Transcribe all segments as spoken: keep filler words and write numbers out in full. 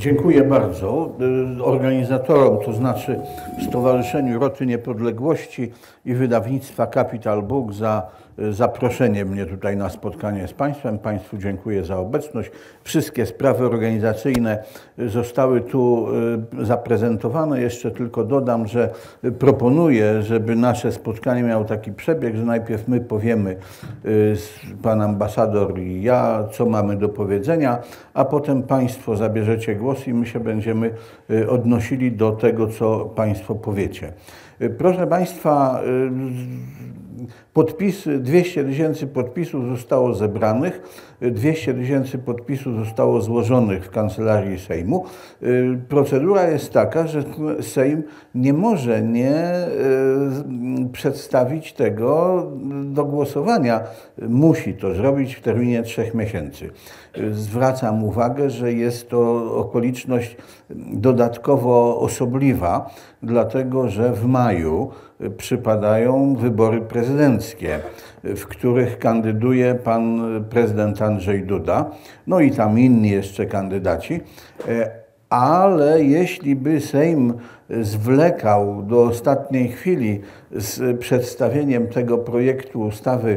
Dziękuję bardzo organizatorom, to znaczy Stowarzyszeniu Roty Niepodległości i wydawnictwa Capital Book za zaproszenie mnie tutaj na spotkanie z Państwem. Państwu dziękuję za obecność. Wszystkie sprawy organizacyjne zostały tu zaprezentowane. Jeszcze tylko dodam, że proponuję, żeby nasze spotkanie miało taki przebieg, że najpierw my powiemy, pan ambasador i ja, co mamy do powiedzenia, a potem Państwo zabierzecie głos i my się będziemy odnosili do tego, co Państwo powiecie. Proszę Państwa, podpisy, dwieście tysięcy podpisów zostało zebranych, dwieście tysięcy podpisów zostało złożonych w Kancelarii Sejmu. Procedura jest taka, że Sejm nie może nie przedstawić tego do głosowania. Musi to zrobić w terminie trzech miesięcy. Zwracam uwagę, że jest to okoliczność dodatkowo osobliwa, dlatego że w maju przypadają wybory prezydenckie, w których kandyduje pan prezydent Andrzej Duda, no i tam inni jeszcze kandydaci, ale jeśli by Sejm zwlekał do ostatniej chwili z przedstawieniem tego projektu ustawy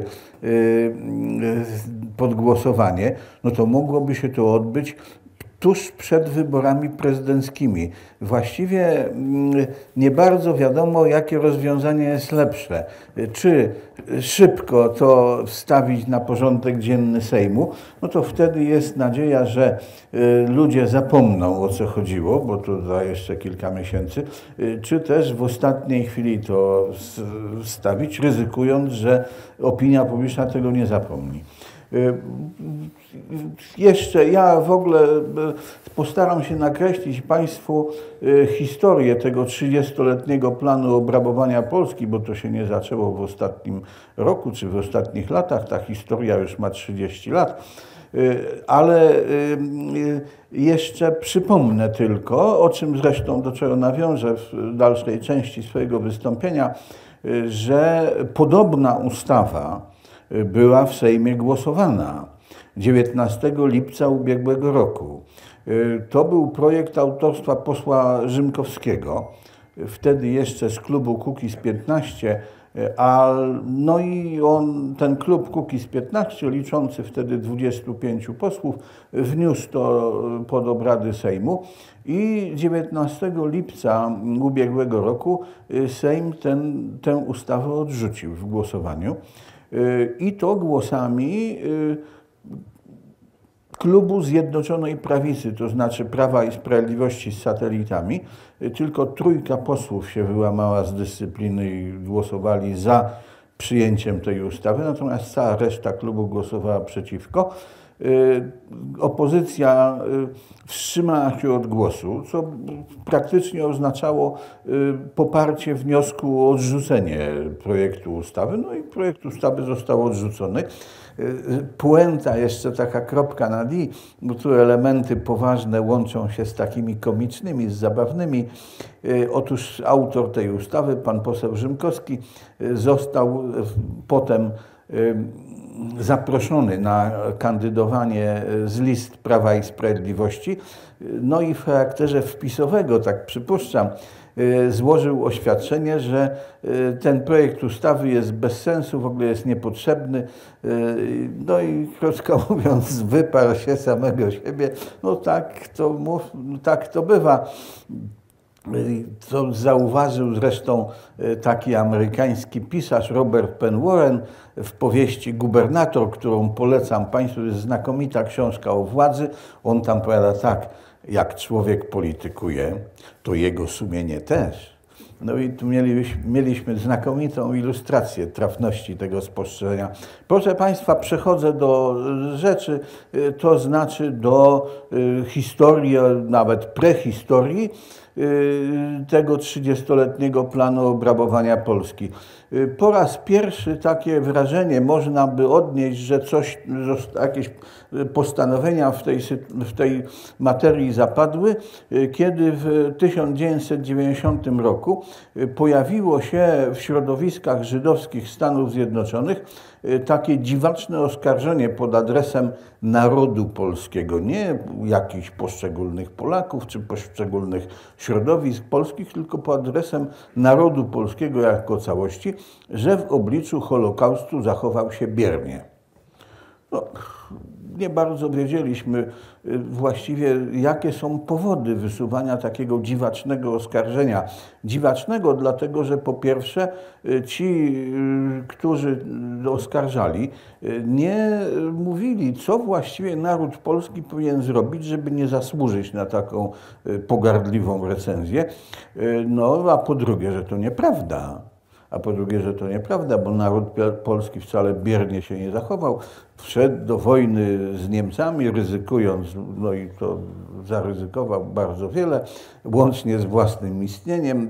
pod głosowanie, no to mogłoby się to odbyć tuż przed wyborami prezydenckimi. Właściwie nie bardzo wiadomo, jakie rozwiązanie jest lepsze. Czy szybko to wstawić na porządek dzienny Sejmu, no to wtedy jest nadzieja, że ludzie zapomną, o co chodziło, bo to za jeszcze kilka miesięcy, czy też w ostatniej chwili to wstawić, ryzykując, że opinia publiczna tego nie zapomni. Jeszcze ja w ogóle postaram się nakreślić Państwu historię tego trzydziestoletniego planu obrabowania Polski, bo to się nie zaczęło w ostatnim roku czy w ostatnich latach. Ta historia już ma trzydzieści lat. Ale jeszcze przypomnę tylko, o czym zresztą do czego nawiążę w dalszej części swojego wystąpienia, że podobna ustawa była w Sejmie głosowana dziewiętnastego lipca ubiegłego roku. To był projekt autorstwa posła Rzymkowskiego, wtedy jeszcze z klubu Kukiz piętnaście, a no i on, ten klub Kukiz piętnaście, liczący wtedy dwudziestu pięciu posłów, wniósł to pod obrady Sejmu i dziewiętnastego lipca ubiegłego roku Sejm ten, tę ustawę odrzucił w głosowaniu. I to głosami klubu Zjednoczonej Prawicy, to znaczy Prawa i Sprawiedliwości z satelitami. Tylko trójka posłów się wyłamała z dyscypliny i głosowali za przyjęciem tej ustawy, natomiast cała reszta klubu głosowała przeciwko. Opozycja wstrzymała się od głosu, co praktycznie oznaczało poparcie wniosku o odrzucenie projektu ustawy. No i projekt ustawy został odrzucony. Puenta, jeszcze taka kropka nad i, bo tu elementy poważne łączą się z takimi komicznymi, z zabawnymi. Otóż autor tej ustawy, pan poseł Rzymkowski, został potem zaproszony na kandydowanie z list Prawa i Sprawiedliwości, no i w charakterze wpisowego, tak przypuszczam, złożył oświadczenie, że ten projekt ustawy jest bez sensu, w ogóle jest niepotrzebny, no i krótko mówiąc wyparł się samego siebie. No tak to, mów, no tak to bywa. Co zauważył zresztą taki amerykański pisarz Robert Penn Warren w powieści Gubernator, którą polecam Państwu, jest znakomita książka o władzy. On tam powiada tak, jak człowiek politykuje, to jego sumienie też. No i tu mieliśmy, mieliśmy znakomitą ilustrację trafności tego spostrzeżenia. Proszę Państwa, przechodzę do rzeczy, to znaczy do historii, nawet prehistorii. tego trzydziestoletniego planu obrabowania Polski. Po raz pierwszy takie wrażenie można by odnieść, że coś, jakieś postanowienia w tej, w tej materii zapadły, kiedy w tysiąc dziewięćset dziewięćdziesiątym roku pojawiło się w środowiskach żydowskich Stanów Zjednoczonych takie dziwaczne oskarżenie pod adresem narodu polskiego, nie jakichś poszczególnych Polaków czy poszczególnych środowisk polskich, tylko pod adresem narodu polskiego jako całości, że w obliczu Holokaustu zachował się biernie. No, nie bardzo wiedzieliśmy właściwie, jakie są powody wysuwania takiego dziwacznego oskarżenia. Dziwacznego dlatego, że po pierwsze ci, którzy oskarżali, nie mówili, co właściwie naród polski powinien zrobić, żeby nie zasłużyć na taką pogardliwą recenzję. No, a po drugie, że to nieprawda. A po drugie, że to nieprawda, bo naród polski wcale biernie się nie zachował. Wszedł do wojny z Niemcami, ryzykując, no i to zaryzykował bardzo wiele, łącznie z własnym istnieniem.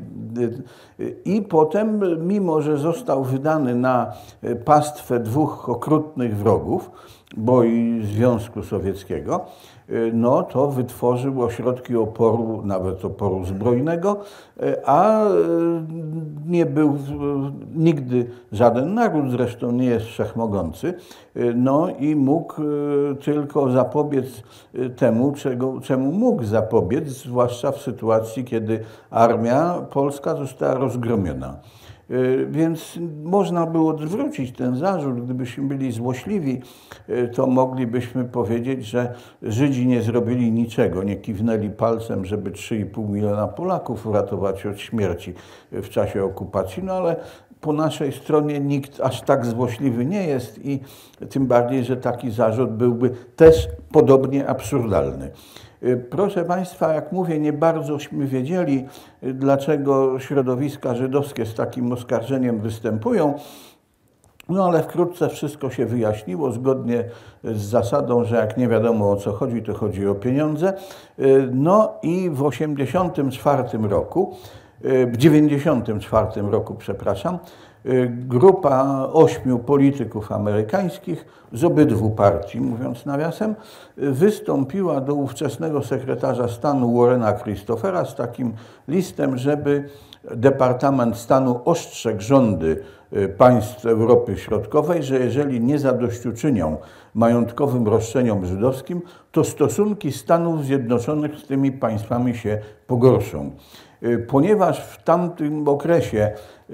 I potem, mimo że został wydany na pastwę dwóch okrutnych wrogów, bo i Związku Sowieckiego, no to wytworzył ośrodki oporu, nawet oporu zbrojnego, a nie był nigdy żaden naród, zresztą nie jest wszechmogący, no i mógł tylko zapobiec temu, czego, czemu mógł zapobiec, zwłaszcza w sytuacji, kiedy armia polska została rozgromiona. Więc można było odwrócić ten zarzut. Gdybyśmy byli złośliwi, to moglibyśmy powiedzieć, że Żydzi nie zrobili niczego, nie kiwnęli palcem, żeby trzy i pół miliona Polaków uratować od śmierci w czasie okupacji, no ale po naszej stronie nikt aż tak złośliwy nie jest i tym bardziej, że taki zarzut byłby też podobnie absurdalny. Proszę Państwa, jak mówię, nie bardzośmy wiedzieli, dlaczego środowiska żydowskie z takim oskarżeniem występują, no ale wkrótce wszystko się wyjaśniło, zgodnie z zasadą, że jak nie wiadomo o co chodzi, to chodzi o pieniądze. No i w osiemdziesiątym czwartym roku, w dziewięćdziesiątym czwartym roku, przepraszam, grupa ośmiu polityków amerykańskich z obydwu partii, mówiąc nawiasem, wystąpiła do ówczesnego sekretarza stanu Warrena Christophera z takim listem, żeby Departament Stanu ostrzegł rządy państw Europy Środkowej, że jeżeli nie zadośćuczynią majątkowym roszczeniom żydowskim, to stosunki Stanów Zjednoczonych z tymi państwami się pogorszą. Ponieważ w tamtym okresie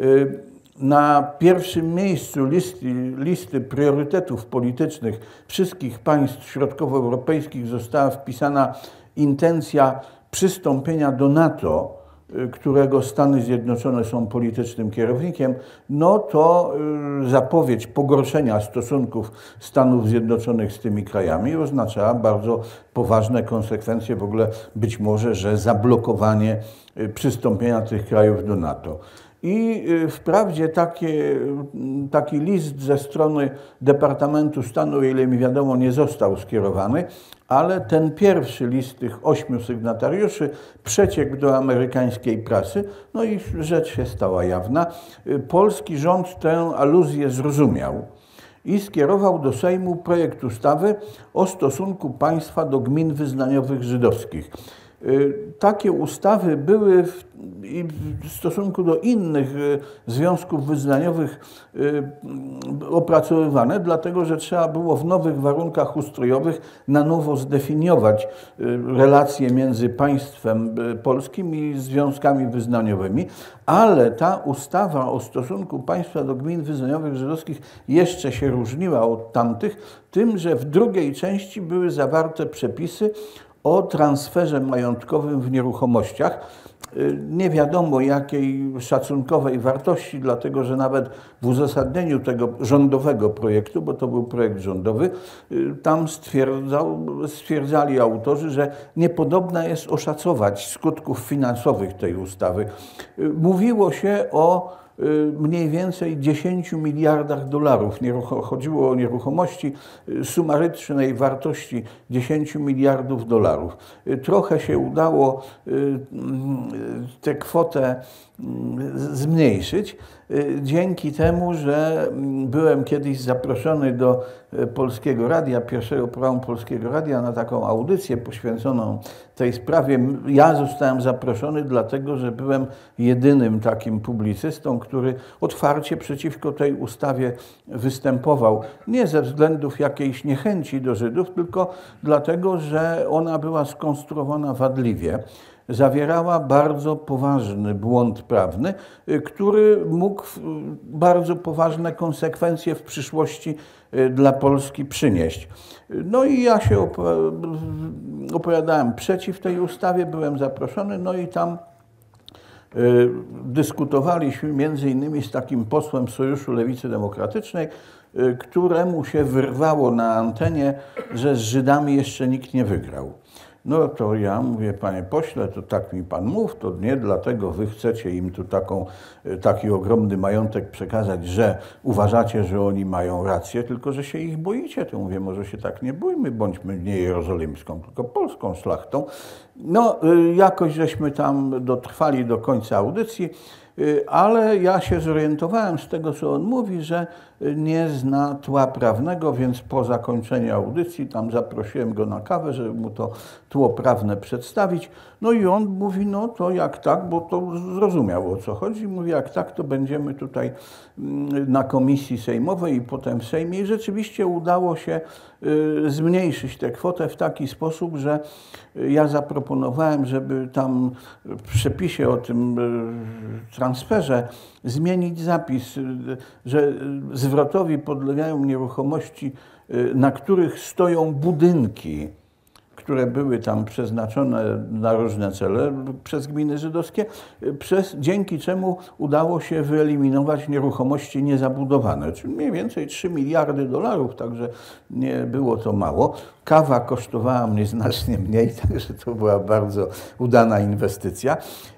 na pierwszym miejscu listy, listy priorytetów politycznych wszystkich państw środkowoeuropejskich została wpisana intencja przystąpienia do NATO, którego Stany Zjednoczone są politycznym kierownikiem, no to zapowiedź pogorszenia stosunków Stanów Zjednoczonych z tymi krajami oznaczała bardzo poważne konsekwencje, w ogóle być może, że zablokowanie przystąpienia tych krajów do NATO. I wprawdzie takie, taki list ze strony Departamentu Stanu, o ile mi wiadomo, nie został skierowany, ale ten pierwszy list tych ośmiu sygnatariuszy przeciekł do amerykańskiej prasy, no i rzecz się stała jawna. Polski rząd tę aluzję zrozumiał i skierował do Sejmu projekt ustawy o stosunku państwa do gmin wyznaniowych żydowskich. Takie ustawy były w, w stosunku do innych związków wyznaniowych opracowywane, dlatego że trzeba było w nowych warunkach ustrojowych na nowo zdefiniować relacje między państwem polskim i związkami wyznaniowymi, ale ta ustawa o stosunku państwa do gmin wyznaniowych żydowskich jeszcze się różniła od tamtych, tym, że w drugiej części były zawarte przepisy o transferze majątkowym w nieruchomościach. Nie wiadomo jakiej szacunkowej wartości, dlatego że nawet w uzasadnieniu tego rządowego projektu, bo to był projekt rządowy, tam stwierdzał, stwierdzali autorzy, że niepodobna jest oszacować skutków finansowych tej ustawy. Mówiło się o mniej więcej dziesięciu miliardach dolarów. Chodziło o nieruchomości sumarycznej wartości dziesięciu miliardów dolarów. Trochę się udało tę kwotę zmniejszyć dzięki temu, że byłem kiedyś zaproszony do Polskiego Radia, pierwszego programu Polskiego Radia, na taką audycję poświęconą tej sprawie. Ja zostałem zaproszony dlatego, że byłem jedynym takim publicystą, który otwarcie przeciwko tej ustawie występował. Nie ze względów jakiejś niechęci do Żydów, tylko dlatego, że ona była skonstruowana wadliwie. Zawierała bardzo poważny błąd prawny, który mógł bardzo poważne konsekwencje w przyszłości dla Polski przynieść. No i ja się opowiadałem przeciw tej ustawie, byłem zaproszony, no i tam dyskutowaliśmy między innymi z takim posłem Sojuszu Lewicy Demokratycznej, któremu się wyrwało na antenie, że z Żydami jeszcze nikt nie wygrał. No to ja mówię, panie pośle, to tak mi pan mów, to nie dlatego wy chcecie im tu taką, taki ogromny majątek przekazać, że uważacie, że oni mają rację, tylko że się ich boicie. To mówię, może się tak nie bójmy, bądźmy nie jerozolimską, tylko polską szlachtą. No jakoś żeśmy tam dotrwali do końca audycji, ale ja się zorientowałem z tego, co on mówi, że nie zna tła prawnego, więc po zakończeniu audycji tam zaprosiłem go na kawę, żeby mu to tło prawne przedstawić. No i on mówi, no to jak tak, bo to zrozumiał, o co chodzi. Mówi, jak tak, to będziemy tutaj na komisji sejmowej i potem w Sejmie. I rzeczywiście udało się zmniejszyć tę kwotę w taki sposób, że ja zaproponowałem, żeby tam w przepisie o tym transferze zmienić zapis, że zwrotowi podlegają nieruchomości, na których stoją budynki, które były tam przeznaczone na różne cele przez gminy żydowskie, przez, dzięki czemu udało się wyeliminować nieruchomości niezabudowane, czyli mniej więcej trzy miliardy dolarów, także nie było to mało. Kawa kosztowała mnie znacznie mniej, także to była bardzo udana inwestycja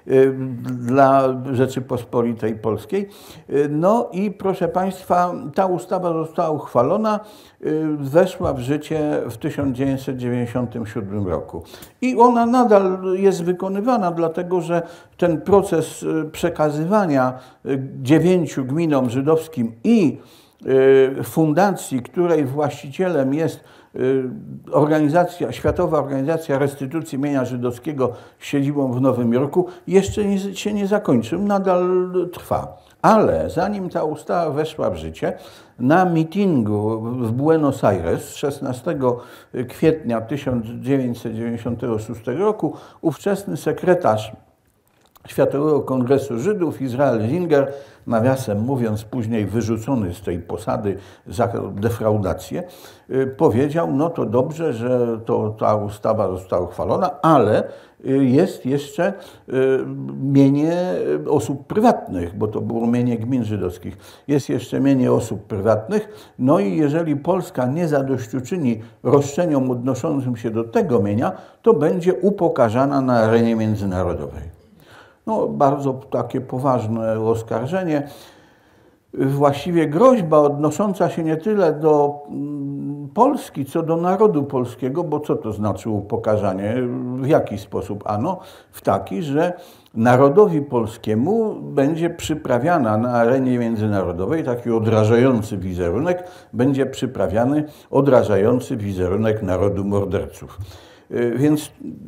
dla Rzeczypospolitej Polskiej. No i proszę państwa, ta ustawa została uchwalona, weszła w życie w tysiąc dziewięćset dziewięćdziesiątym siódmym roku. I ona nadal jest wykonywana, dlatego że ten proces przekazywania dziewięciu gminom żydowskim i fundacji, której właścicielem jest organizacja, Światowa Organizacja Restytucji Mienia Żydowskiego z siedzibą w Nowym Jorku, jeszcze nie, się nie zakończył, nadal trwa. Ale zanim ta ustawa weszła w życie, na mitingu w Buenos Aires szesnastego kwietnia tysiąc dziewięćset dziewięćdziesiątego szóstego roku ówczesny sekretarz Światowego Kongresu Żydów Izrael Zinger, nawiasem mówiąc później wyrzucony z tej posady za defraudację, powiedział, no to dobrze, że to, ta ustawa została uchwalona, ale jest jeszcze mienie osób prywatnych, bo to było mienie gmin żydowskich. Jest jeszcze mienie osób prywatnych, no i jeżeli Polska nie zadośćuczyni roszczeniom odnoszącym się do tego mienia, to będzie upokarzana na arenie międzynarodowej. No, bardzo takie poważne oskarżenie, właściwie groźba odnosząca się nie tyle do Polski, co do narodu polskiego, bo co to znaczy upokarzanie? W jaki sposób? Ano, w taki, że narodowi polskiemu będzie przyprawiana na arenie międzynarodowej taki odrażający wizerunek, będzie przyprawiany odrażający wizerunek narodu morderców. Więc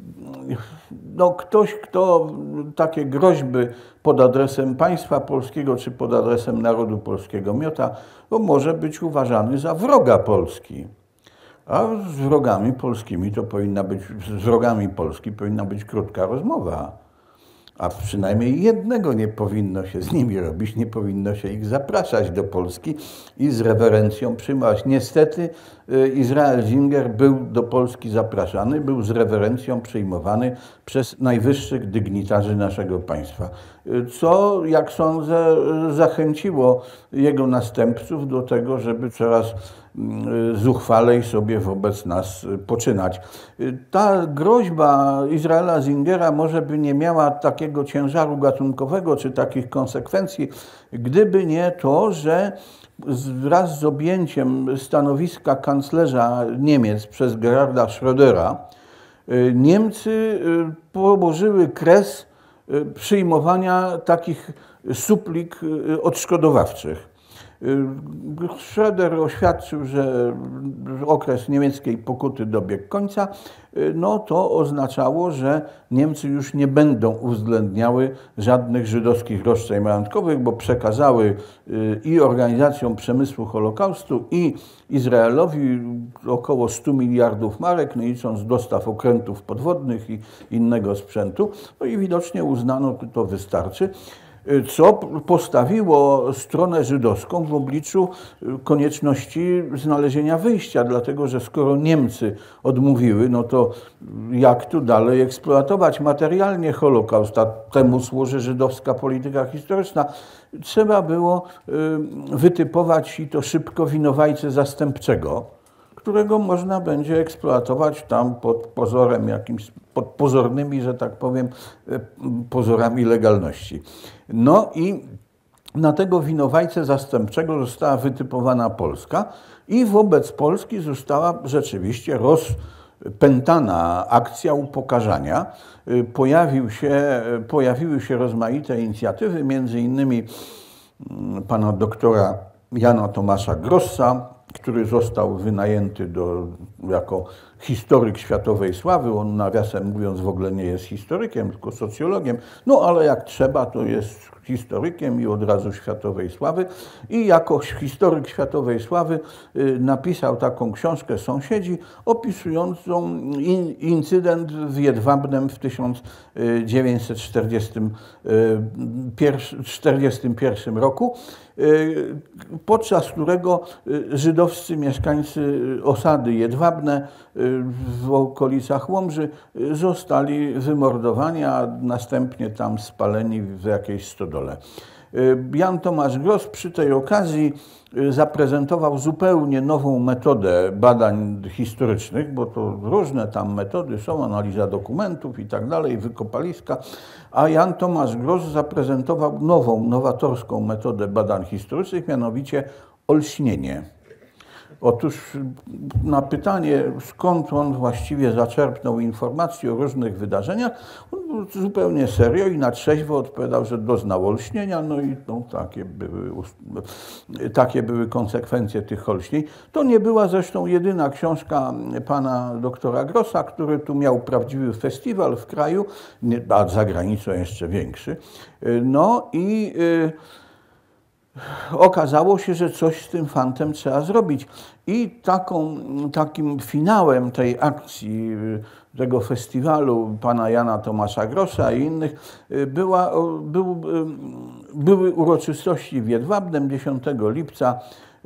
no, ktoś, kto takie groźby pod adresem państwa polskiego czy pod adresem narodu polskiego miota, to może być uważany za wroga Polski. A z wrogami polskimi to powinna być, z wrogami Polski powinna być krótka rozmowa. A przynajmniej jednego nie powinno się z nimi robić, nie powinno się ich zapraszać do Polski i z rewerencją przyjmować. Niestety Izrael Zinger był do Polski zapraszany, był z rewerencją przyjmowany przez najwyższych dygnitarzy naszego państwa. co, jak sądzę, zachęciło jego następców do tego, żeby coraz zuchwalej sobie wobec nas poczynać. Ta groźba Izraela Zingera może by nie miała takiego ciężaru gatunkowego czy takich konsekwencji, gdyby nie to, że wraz z objęciem stanowiska kanclerza Niemiec przez Gerharda Schrödera Niemcy położyły kres przyjmowania takich suplik odszkodowawczych. Schröder oświadczył, że okres niemieckiej pokuty dobiegł końca. No to oznaczało, że Niemcy już nie będą uwzględniały żadnych żydowskich roszczeń majątkowych, bo przekazały i organizacjom przemysłu Holokaustu, i Izraelowi około stu miliardów marek, nie licząc dostaw okrętów podwodnych i innego sprzętu. No i widocznie uznano, że to wystarczy, co postawiło stronę żydowską w obliczu konieczności znalezienia wyjścia, dlatego że skoro Niemcy odmówiły, no to jak tu dalej eksploatować materialnie Holokaust, a temu służy żydowska polityka historyczna. Trzeba było wytypować i to szybko winowajcę zastępczego, którego można będzie eksploatować tam pod pozorem jakimś, pod pozornymi, że tak powiem, pozorami legalności. No i na tego winowajcę zastępczego została wytypowana Polska i wobec Polski została rzeczywiście rozpętana akcja upokarzania. Pojawił się, pojawiły się rozmaite inicjatywy, między innymi pana doktora Jana Tomasza Grossa, który został wynajęty do, jako historyk światowej sławy. On, nawiasem mówiąc, w ogóle nie jest historykiem, tylko socjologiem. No ale jak trzeba, to jest historykiem i od razu światowej sławy. I jako historyk światowej sławy napisał taką książkę Sąsiedzi, opisującą in, incydent w Jedwabnem w tysiąc dziewięćset czterdziestym pierwszym roku, podczas którego żydowscy mieszkańcy osady Jedwabne w okolicach Łomży zostali wymordowani, a następnie tam spaleni w jakiejś stodole. Jan Tomasz Gross przy tej okazji zaprezentował zupełnie nową metodę badań historycznych, bo to różne tam metody są, analiza dokumentów i tak dalej, wykopaliska, a Jan Tomasz Gross zaprezentował nową, nowatorską metodę badań historycznych, mianowicie olśnienie. Otóż na pytanie, skąd on właściwie zaczerpnął informacje o różnych wydarzeniach, on zupełnie serio i na trzeźwo odpowiadał, że doznał olśnienia, no i no, takie, były, takie były konsekwencje tych olśnień. To nie była zresztą jedyna książka pana doktora Grossa, który tu miał prawdziwy festiwal w kraju, a za granicą jeszcze większy. No i okazało się, że coś z tym fantem trzeba zrobić. I taką, takim finałem tej akcji, tego festiwalu pana Jana Tomasza Grossa i innych była, był, były uroczystości w Jedwabnem dziesiątego lipca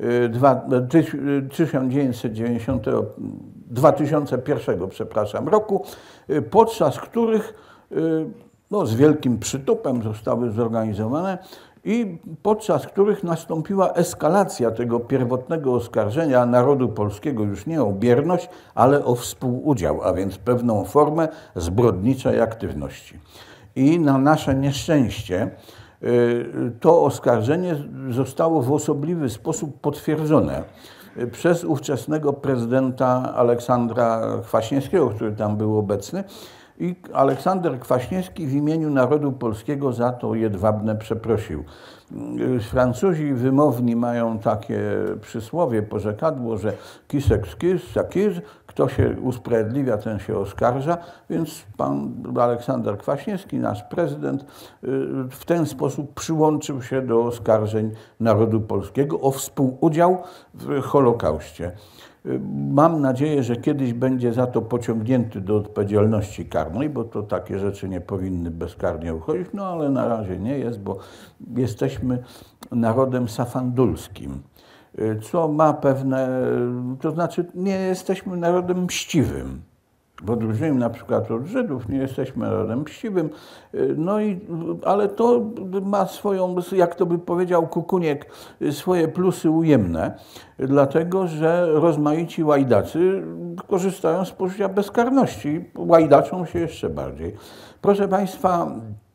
dwa tysiące pierwszego przepraszam, roku, podczas których no, z wielkim przytupem zostały zorganizowane i podczas których nastąpiła eskalacja tego pierwotnego oskarżenia narodu polskiego już nie o bierność, ale o współudział, a więc pewną formę zbrodniczej aktywności. I na nasze nieszczęście to oskarżenie zostało w osobliwy sposób potwierdzone przez ówczesnego prezydenta Aleksandra Kwaśniewskiego, który tam był obecny. I Aleksander Kwaśniewski w imieniu narodu polskiego za to Jedwabne przeprosił. Francuzi wymowni mają takie przysłowie, porzekadło, że qui s'excuse, s'accuse, kto się usprawiedliwia, ten się oskarża, więc pan Aleksander Kwaśniewski, nasz prezydent, w ten sposób przyłączył się do oskarżeń narodu polskiego o współudział w Holokauście. Mam nadzieję, że kiedyś będzie za to pociągnięty do odpowiedzialności karnej, bo to takie rzeczy nie powinny bezkarnie uchodzić, no ale na razie nie jest, bo jesteśmy narodem safandulskim, co ma pewne, to znaczy nie jesteśmy narodem mściwym. w odróżnieniu na przykład od Żydów, nie jesteśmy narodem chciwym, no i, ale to ma swoją, jak to by powiedział Kukuniek, swoje plusy ujemne, dlatego że rozmaici łajdacy korzystają z poczucia bezkarności, łajdaczą się jeszcze bardziej. Proszę Państwa,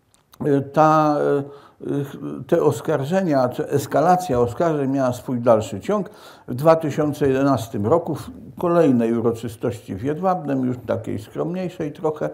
ta, te oskarżenia, te eskalacja oskarżeń miała swój dalszy ciąg. W dwa tysiące jedenastym roku w kolejnej uroczystości w Jedwabnem, już takiej skromniejszej trochę,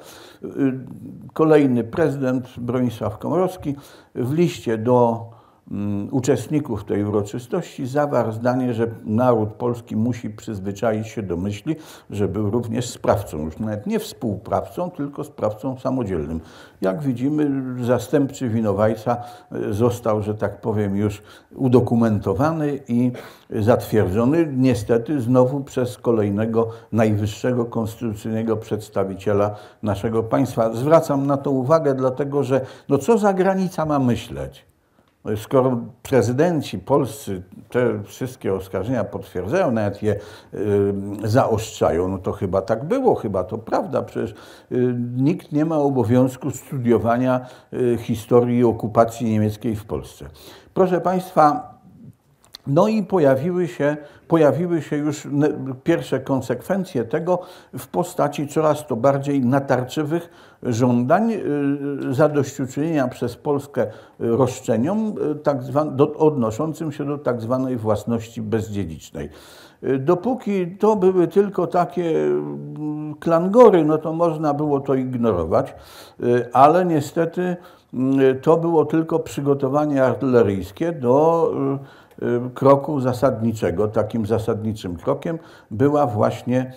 kolejny prezydent Bronisław Komorowski w liście do uczestników tej uroczystości zawarł zdanie, że naród polski musi przyzwyczaić się do myśli, że był również sprawcą, już nawet nie współprawcą, tylko sprawcą samodzielnym. Jak widzimy, zastępczy winowajca został, że tak powiem, już udokumentowany i zatwierdzony, niestety znowu przez kolejnego najwyższego konstytucyjnego przedstawiciela naszego państwa. Zwracam na to uwagę, dlatego że no co za granica ma myśleć? Skoro prezydenci polscy te wszystkie oskarżenia potwierdzają, nawet je y, zaostrzają, no to chyba tak było, chyba to prawda. Przecież y, nikt nie ma obowiązku studiowania y, historii okupacji niemieckiej w Polsce. Proszę Państwa, no i pojawiły się, pojawiły się już pierwsze konsekwencje tego w postaci coraz to bardziej natarczywych żądań zadośćuczynienia przez Polskę roszczeniom tak zwan, do, odnoszącym się do tak zwanej własności bezdziedzicznej. Dopóki to były tylko takie klangory, no to można było to ignorować, ale niestety to było tylko przygotowanie artyleryjskie do kroku zasadniczego. Takim zasadniczym krokiem była właśnie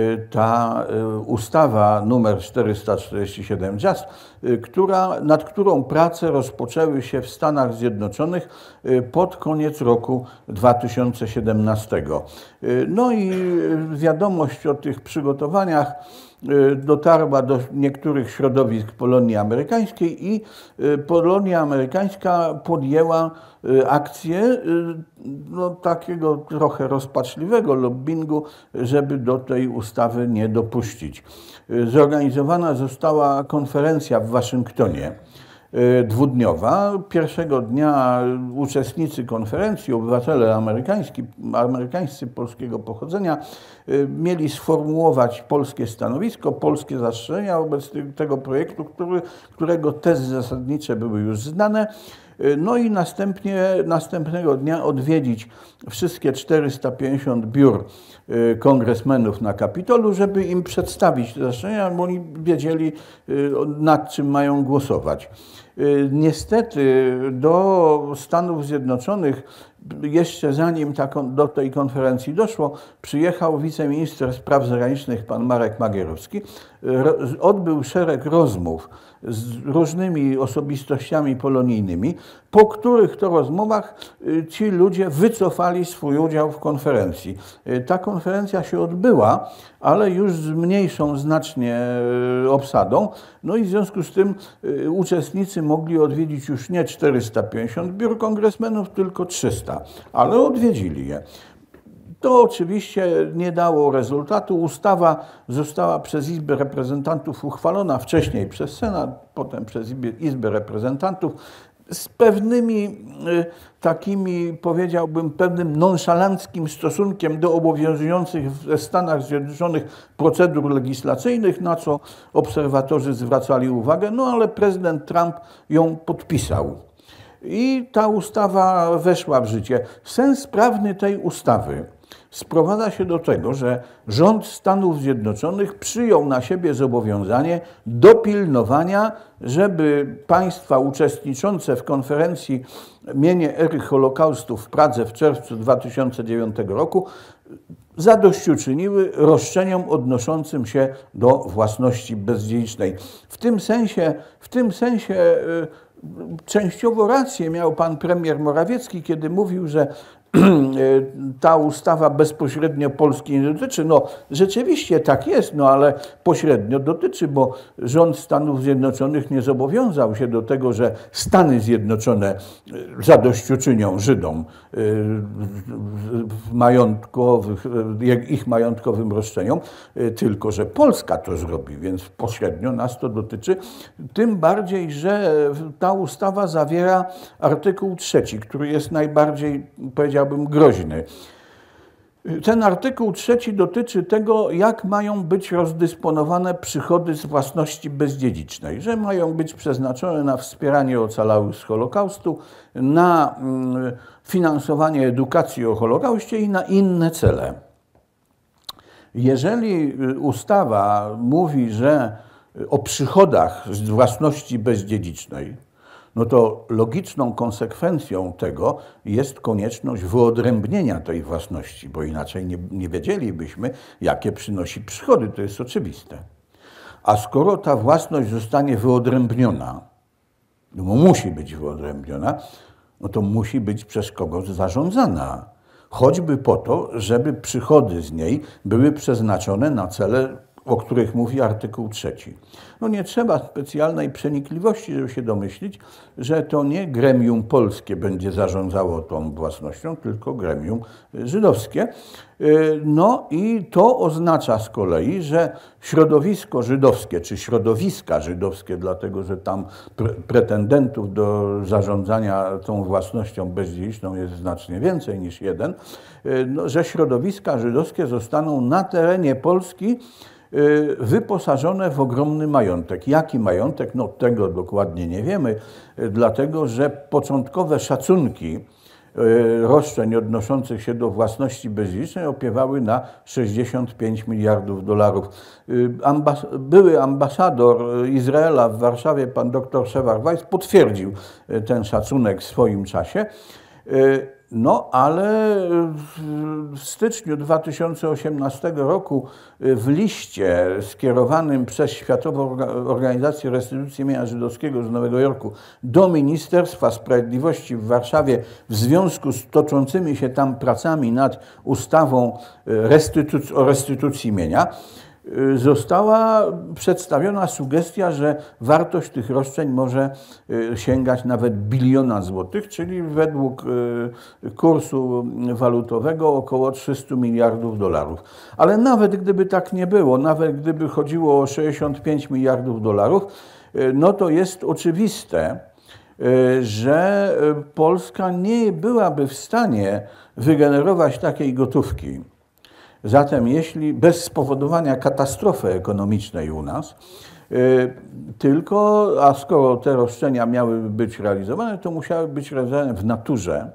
ta ustawa numer czterysta czterdzieści siedem Just, która, nad którą prace rozpoczęły się w Stanach Zjednoczonych pod koniec roku dwa tysiące siedemnastego. No i wiadomość o tych przygotowaniach dotarła do niektórych środowisk Polonii Amerykańskiej i Polonia Amerykańska podjęła akcję no, takiego trochę rozpaczliwego lobbingu, żeby do tej ustawy nie dopuścić. Zorganizowana została konferencja w Waszyngtonie dwudniowa. Pierwszego dnia uczestnicy konferencji, obywatele amerykańscy, amerykańscy polskiego pochodzenia, mieli sformułować polskie stanowisko, polskie zastrzeżenia wobec tego projektu, który, którego tezy zasadnicze były już znane. No i następnie, następnego dnia odwiedzić wszystkie czterysta pięćdziesiąt biur kongresmenów na Kapitolu, żeby im przedstawić te zastrzeżenia, bo oni wiedzieli, nad czym mają głosować. Niestety do Stanów Zjednoczonych, jeszcze zanim do tej konferencji doszło, przyjechał wiceminister spraw zagranicznych pan Marek Magierowski. Odbył szereg rozmów z różnymi osobistościami polonijnymi, po których to rozmowach ci ludzie wycofali swój udział w konferencji. Ta konferencja się odbyła, ale już z mniejszą znacznie obsadą. No i w związku z tym uczestnicy mogli odwiedzić już nie czterysta pięćdziesiąt biur kongresmenów, tylko trzysta, ale odwiedzili je. To oczywiście nie dało rezultatu. Ustawa została przez Izbę Reprezentantów uchwalona wcześniej przez Senat, potem przez Izbę Reprezentantów z pewnymi takimi, powiedziałbym, pewnym nonszalanckim stosunkiem do obowiązujących w Stanach Zjednoczonych procedur legislacyjnych, na co obserwatorzy zwracali uwagę, no ale prezydent Trump ją podpisał. I ta ustawa weszła w życie. Sens prawny tej ustawy sprowadza się do tego, że rząd Stanów Zjednoczonych przyjął na siebie zobowiązanie dopilnowania, żeby państwa uczestniczące w konferencji Mienie Ery Holokaustu w Pradze w czerwcu dwa tysiące dziewiątego roku zadośćuczyniły roszczeniom odnoszącym się do własności bezdziedzicznej. W tym sensie, w tym sensie częściowo rację miał pan premier Morawiecki, kiedy mówił, że ta ustawa bezpośrednio Polski nie dotyczy. No rzeczywiście tak jest, no ale pośrednio dotyczy, bo rząd Stanów Zjednoczonych nie zobowiązał się do tego, że Stany Zjednoczone zadośćuczynią Żydom majątkowych, ich majątkowym roszczeniom, tylko że Polska to zrobi, więc pośrednio nas to dotyczy. Tym bardziej, że ta ustawa zawiera artykuł trzeci, który jest najbardziej, powiedziałbym, groźny. Ten artykuł trzeci dotyczy tego, jak mają być rozdysponowane przychody z własności bezdziedzicznej, że mają być przeznaczone na wspieranie ocalałych z Holokaustu, na finansowanie edukacji o Holokauście i na inne cele. Jeżeli ustawa mówi, że o przychodach z własności bezdziedzicznej, no to logiczną konsekwencją tego jest konieczność wyodrębnienia tej własności, bo inaczej nie, nie wiedzielibyśmy, jakie przynosi przychody, to jest oczywiste. A skoro ta własność zostanie wyodrębniona, no bo musi być wyodrębniona, no to musi być przez kogoś zarządzana. Choćby po to, żeby przychody z niej były przeznaczone na cele, o których mówi artykuł trzeci. No nie trzeba specjalnej przenikliwości, żeby się domyślić, że to nie gremium polskie będzie zarządzało tą własnością, tylko gremium żydowskie. No i to oznacza z kolei, że środowisko żydowskie, czy środowiska żydowskie, dlatego że tam pre pretendentów do zarządzania tą własnością bezdziedziczną jest znacznie więcej niż jeden, no, że środowiska żydowskie zostaną na terenie Polski wyposażone w ogromny majątek. Jaki majątek? No tego dokładnie nie wiemy, dlatego że początkowe szacunki roszczeń odnoszących się do własności bezdziedzicznej opiewały na sześćdziesiąt pięć miliardów dolarów. Ambas były ambasador Izraela w Warszawie, pan doktor Szewar Weiss, potwierdził ten szacunek w swoim czasie. No, ale w styczniu dwa tysiące osiemnastego roku w liście skierowanym przez Światową Organizację Restytucji Mienia Żydowskiego z Nowego Jorku do Ministerstwa Sprawiedliwości w Warszawie w związku z toczącymi się tam pracami nad ustawą restytuc o restytucji mienia, została przedstawiona sugestia, że wartość tych roszczeń może sięgać nawet biliona złotych, czyli według kursu walutowego około trzysta miliardów dolarów. Ale nawet gdyby tak nie było, nawet gdyby chodziło o sześćdziesiąt pięć miliardów dolarów, no to jest oczywiste, że Polska nie byłaby w stanie wygenerować takiej gotówki. Zatem jeśli bez spowodowania katastrofy ekonomicznej u nas, tylko, a skoro te roszczenia miałyby być realizowane, to musiały być realizowane w naturze,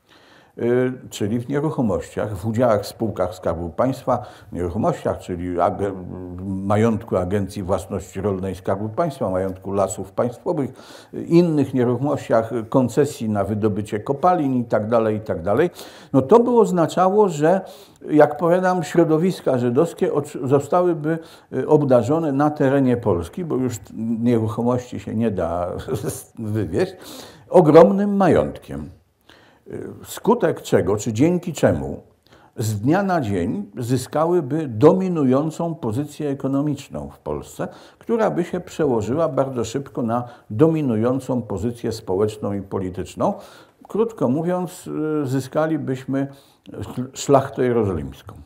czyli w nieruchomościach, w udziałach w spółkach Skarbu Państwa, w nieruchomościach, czyli majątku Agencji Własności Rolnej Skarbu Państwa, majątku Lasów Państwowych, innych nieruchomościach, koncesji na wydobycie kopalin i tak dalej, i tak dalej. No to by oznaczało, że jak powiadam, środowiska żydowskie zostałyby obdarzone na terenie Polski, bo już nieruchomości się nie da wywieźć, ogromnym majątkiem. Skutek czego, czy dzięki czemu z dnia na dzień zyskałyby dominującą pozycję ekonomiczną w Polsce, która by się przełożyła bardzo szybko na dominującą pozycję społeczną i polityczną. Krótko mówiąc, zyskalibyśmy szlachtę jerozolimską.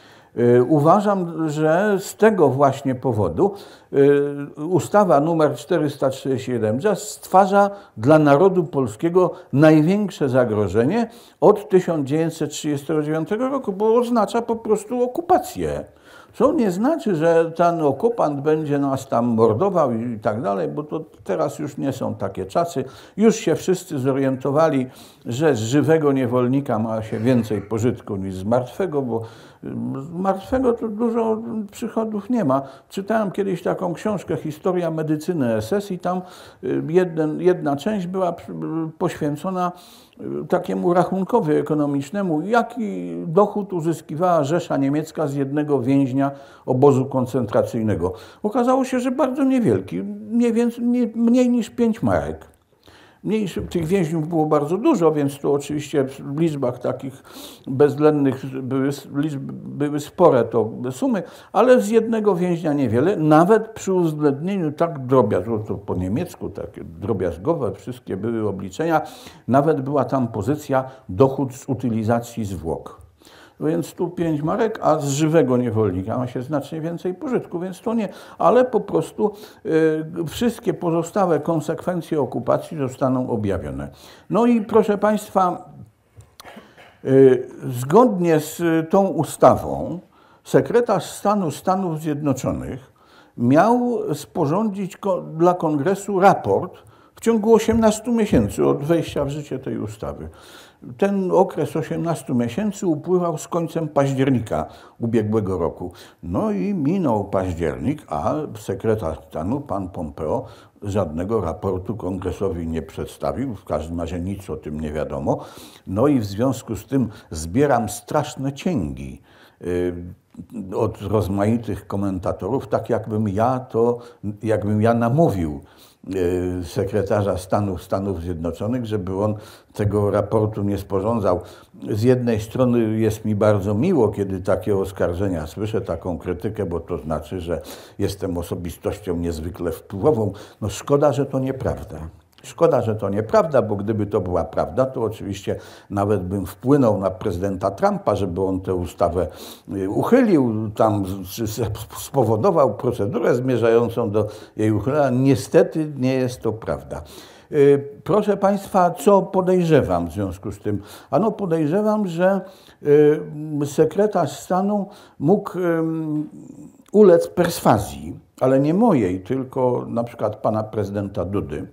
Uważam, że z tego właśnie powodu ustawa nr czterysta trzydzieści jeden stwarza dla narodu polskiego największe zagrożenie od tysiąc dziewięćset trzydziestego dziewiątego roku, bo oznacza po prostu okupację. Co nie znaczy, że ten okupant będzie nas tam mordował i tak dalej, bo to teraz już nie są takie czasy. Już się wszyscy zorientowali, że z żywego niewolnika ma się więcej pożytku niż z martwego, bo z martwego to dużo przychodów nie ma. Czytałem kiedyś taką książkę Historia medycyny S S i tam jeden, jedna część była poświęcona takiemu rachunkowi ekonomicznemu, jaki dochód uzyskiwała Rzesza Niemiecka z jednego więźnia obozu koncentracyjnego. Okazało się, że bardzo niewielki, mniej, więcej, nie, mniej niż pięć marek. mniejszych, tych więźniów było bardzo dużo, więc tu oczywiście w liczbach takich bezwzględnych były, liczby, były spore to sumy, ale z jednego więźnia niewiele, nawet przy uwzględnieniu tak drobiazgu, to po niemiecku takie drobiazgowe, wszystkie były obliczenia, nawet była tam pozycja dochód z utylizacji zwłok. Więc tu pięć marek, a z żywego niewolnika ma się znacznie więcej pożytku, więc to nie. Ale po prostu y, wszystkie pozostałe konsekwencje okupacji zostaną objawione. No i proszę Państwa, y, zgodnie z tą ustawą sekretarz stanu Stanów Zjednoczonych miał sporządzić ko dla Kongresu raport w ciągu osiemnastu miesięcy od wejścia w życie tej ustawy. Ten okres osiemnastu miesięcy upływał z końcem października ubiegłego roku. No i minął październik, a sekretarz stanu, pan Pompeo, żadnego raportu kongresowi nie przedstawił, w każdym razie nic o tym nie wiadomo. No i w związku z tym zbieram straszne cięgi yy, od rozmaitych komentatorów, tak jakbym ja to, jakbym ja namówił sekretarza stanu Stanów Zjednoczonych, żeby on tego raportu nie sporządzał. Z jednej strony jest mi bardzo miło, kiedy takie oskarżenia słyszę, taką krytykę, bo to znaczy, że jestem osobistością niezwykle wpływową. No szkoda, że to nieprawda. Szkoda, że to nieprawda, bo gdyby to była prawda, to oczywiście nawet bym wpłynął na prezydenta Trumpa, żeby on tę ustawę uchylił, tam spowodował procedurę zmierzającą do jej uchylenia. Niestety nie jest to prawda. Proszę Państwa, co podejrzewam w związku z tym? Ano podejrzewam, że sekretarz stanu mógł ulec perswazji, ale nie mojej, tylko na przykład pana prezydenta Dudy,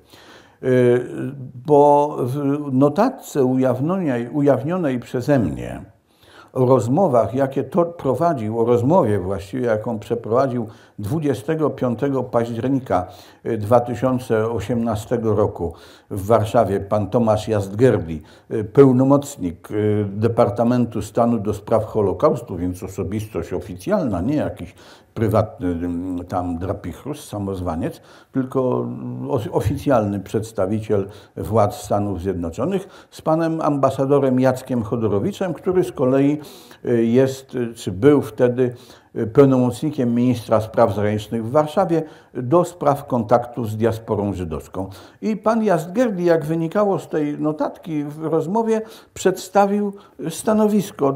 bo w notatce ujawnionej, ujawnionej przeze mnie o rozmowach, jakie to prowadził, o rozmowie właściwie, jaką przeprowadził dwudziestego piątego października dwa tysiące osiemnastego roku w Warszawie pan Tomasz Jastgerdi, pełnomocnik Departamentu Stanu do Spraw Holokaustu, więc osobistość oficjalna, nie jakiś prywatny tam drapichrus, samozwaniec, tylko oficjalny przedstawiciel władz Stanów Zjednoczonych z panem ambasadorem Jackiem Chodorowiczem, który z kolei jest, czy był wtedy pełnomocnikiem ministra spraw zagranicznych w Warszawie do spraw kontaktów z diasporą żydowską. I pan Jastgerdi, jak wynikało z tej notatki w rozmowie, przedstawił stanowisko,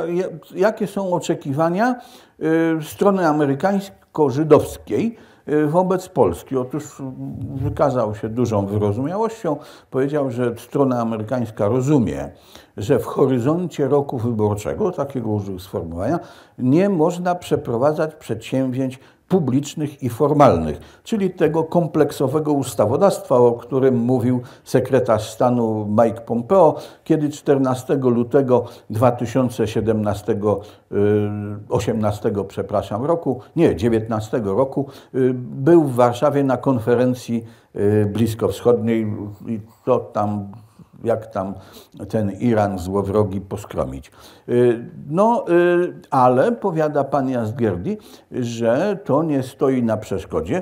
jakie są oczekiwania strony amerykańsko-żydowskiej wobec Polski. Otóż wykazał się dużą wyrozumiałością. Powiedział, że strona amerykańska rozumie, że w horyzoncie roku wyborczego, takiego użył sformułowania, nie można przeprowadzać przedsięwzięć publicznych i formalnych, czyli tego kompleksowego ustawodawstwa, o którym mówił sekretarz stanu Mike Pompeo, kiedy czternastego lutego dwa tysiące siedemnastego, osiemnastego przepraszam, roku, nie, dziewiętnastego roku, był w Warszawie na konferencji bliskowschodniej i to tam jak tam ten Iran złowrogi poskromić. No, ale powiada pan Jastgerdi, że to nie stoi na przeszkodzie,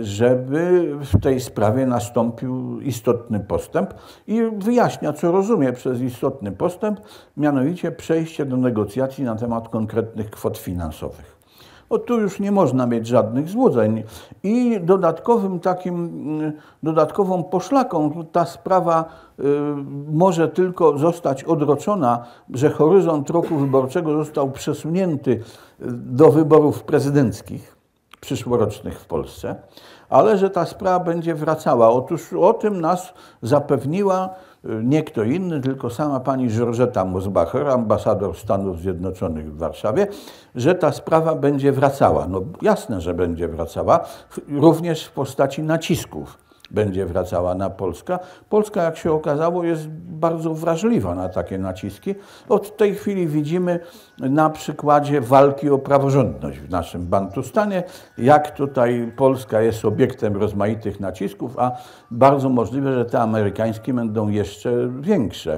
żeby w tej sprawie nastąpił istotny postęp i wyjaśnia, co rozumie przez istotny postęp, mianowicie przejście do negocjacji na temat konkretnych kwot finansowych. O, tu już nie można mieć żadnych złudzeń. I dodatkowym takim, dodatkową poszlaką ta sprawa y, może tylko zostać odroczona, że horyzont roku wyborczego został przesunięty do wyborów prezydenckich przyszłorocznych w Polsce, ale że ta sprawa będzie wracała. Otóż o tym nas zapewniła nie kto inny, tylko sama pani Georgetta Mosbacher, ambasador Stanów Zjednoczonych w Warszawie, że ta sprawa będzie wracała. No jasne, że będzie wracała, również w postaci nacisków będzie wracała na Polskę. Polska, jak się okazało, jest bardzo wrażliwa na takie naciski. Od tej chwili widzimy na przykładzie walki o praworządność w naszym Bantustanie, jak tutaj Polska jest obiektem rozmaitych nacisków, a bardzo możliwe, że te amerykańskie będą jeszcze większe.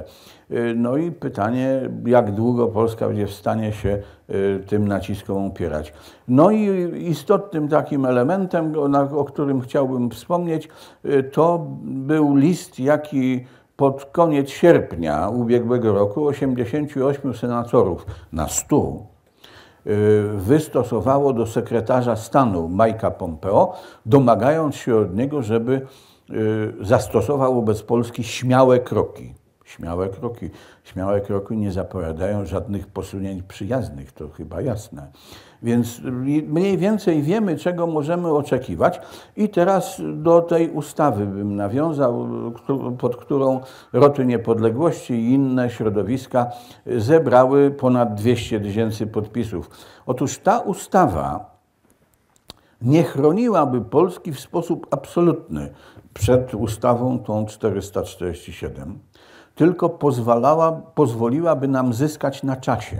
No i pytanie, jak długo Polska będzie w stanie się tym naciskom opierać. No i istotnym takim elementem, o którym chciałbym wspomnieć, to był list, jaki pod koniec sierpnia ubiegłego roku osiemdziesięciu ośmiu senatorów na stu wystosowało do sekretarza stanu Mike'a Pompeo, domagając się od niego, żeby zastosował wobec Polski śmiałe kroki. Śmiałe kroki. Śmiałe kroki nie zapowiadają żadnych posunięć przyjaznych, to chyba jasne. Więc mniej więcej wiemy, czego możemy oczekiwać. I teraz do tej ustawy bym nawiązał, pod którą Roty Niepodległości i inne środowiska zebrały ponad dwieście tysięcy podpisów. Otóż ta ustawa nie chroniłaby Polski w sposób absolutny przed ustawą tą czterysta czterdzieści siedem, tylko pozwalała, pozwoliłaby nam zyskać na czasie.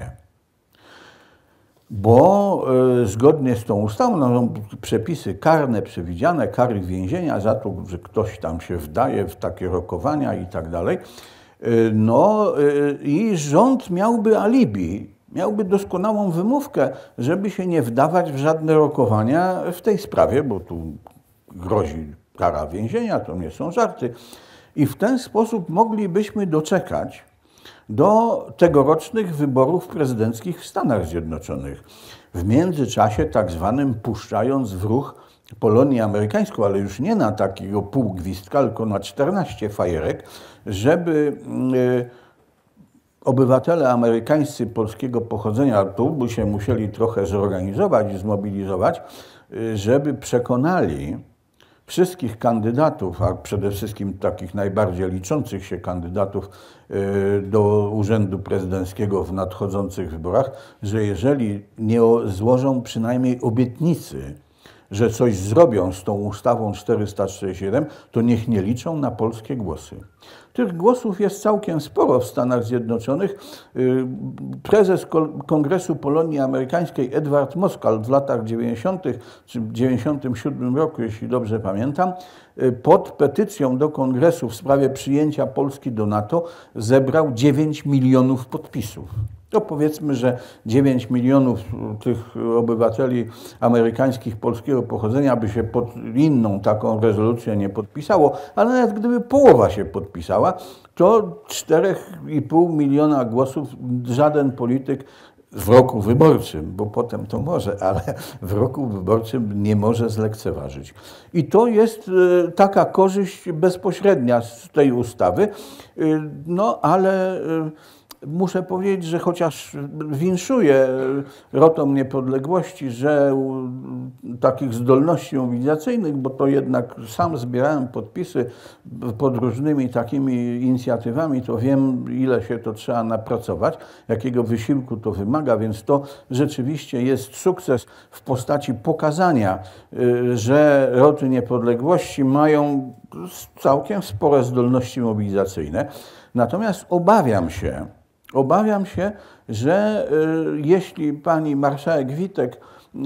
Bo y, zgodnie z tą ustawą no, są przepisy karne przewidziane, kary więzienia za to, że ktoś tam się wdaje w takie rokowania i tak dalej. Y, no y, i rząd miałby alibi, miałby doskonałą wymówkę, żeby się nie wdawać w żadne rokowania w tej sprawie, bo tu grozi kara więzienia, to nie są żarty. I w ten sposób moglibyśmy doczekać do tegorocznych wyborów prezydenckich w Stanach Zjednoczonych. W międzyczasie tak zwanym puszczając w ruch Polonię amerykańską, ale już nie na takiego pół gwizdka, tylko na czternaście fajerek, żeby y, obywatele amerykańscy polskiego pochodzenia, tu by się musieli trochę zorganizować i zmobilizować, y, żeby przekonali wszystkich kandydatów, a przede wszystkim takich najbardziej liczących się kandydatów do urzędu prezydenckiego w nadchodzących wyborach, że jeżeli nie złożą przynajmniej obietnicy, że coś zrobią z tą ustawą czterysta czterdzieści siedem, to niech nie liczą na polskie głosy. Tych głosów jest całkiem sporo w Stanach Zjednoczonych. Prezes Kongresu Polonii Amerykańskiej Edward Moskal w latach dziewięćdziesiątych czy w dziewięćdziesiątym siódmym roku, jeśli dobrze pamiętam, pod petycją do Kongresu w sprawie przyjęcia Polski do NATO zebrał dziewięć milionów podpisów. To powiedzmy, że dziewięć milionów tych obywateli amerykańskich polskiego pochodzenia by się pod inną taką rezolucję nie podpisało, ale nawet gdyby połowa się podpisała, to cztery i pół miliona głosów żaden polityk w roku wyborczym, bo potem to może, ale w roku wyborczym nie może zlekceważyć. I to jest taka korzyść bezpośrednia z tej ustawy, no ale muszę powiedzieć, że chociaż winszuję Rotom Niepodległości, że takich zdolności mobilizacyjnych, bo to jednak sam zbierałem podpisy pod różnymi takimi inicjatywami, to wiem, ile się to trzeba napracować, jakiego wysiłku to wymaga, więc to rzeczywiście jest sukces w postaci pokazania, że Roty Niepodległości mają całkiem spore zdolności mobilizacyjne. Natomiast obawiam się, Obawiam się, że y, jeśli pani marszałek Witek y,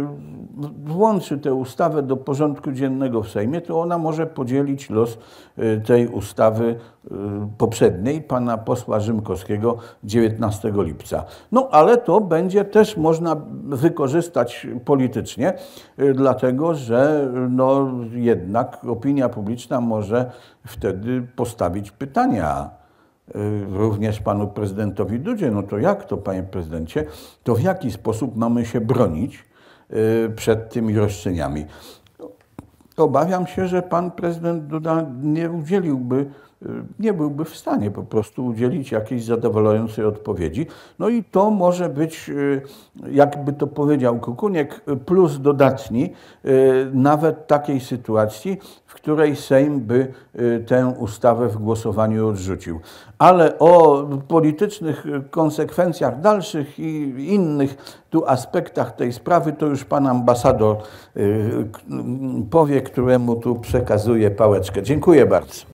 włączy tę ustawę do porządku dziennego w Sejmie, to ona może podzielić los y, tej ustawy y, poprzedniej, pana posła Rzymkowskiego dziewiętnastego lipca. No ale to będzie też można wykorzystać politycznie, y, dlatego że no, jednak opinia publiczna może wtedy postawić pytania. Również panu prezydentowi Dudzie, no to jak to, panie prezydencie, to w jaki sposób mamy się bronić przed tymi roszczeniami? Obawiam się, że pan prezydent Duda nie udzieliłby, nie byłby w stanie po prostu udzielić jakiejś zadowalającej odpowiedzi. No i to może być, jakby to powiedział Kukuniek, plus dodatni nawet takiej sytuacji, w której Sejm by tę ustawę w głosowaniu odrzucił. Ale o politycznych konsekwencjach dalszych i innych tu aspektach tej sprawy to już pan ambasador powie, któremu tu przekazuję pałeczkę. Dziękuję bardzo.